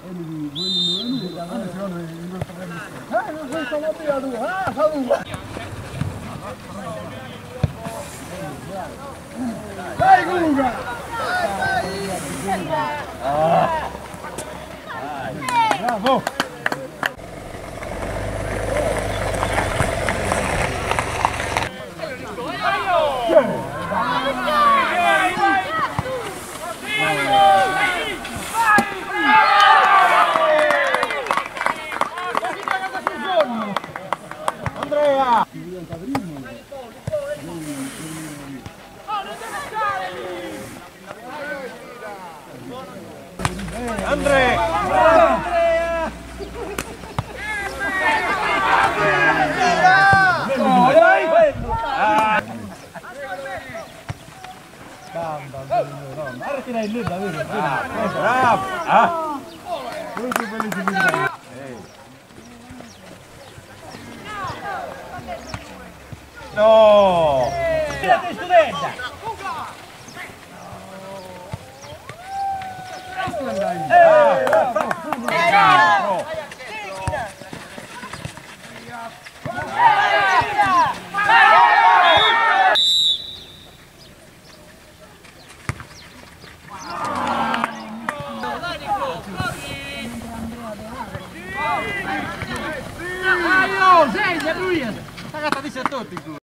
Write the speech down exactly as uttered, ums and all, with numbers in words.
Dai Luca! Bravo! Andrea! Andrea! Andrea! Arretirei lì davvero. Bravo! Ah! Molto felice. No! Tirate studenta! Sei, sei lui! Ragazzi, dice a tutti!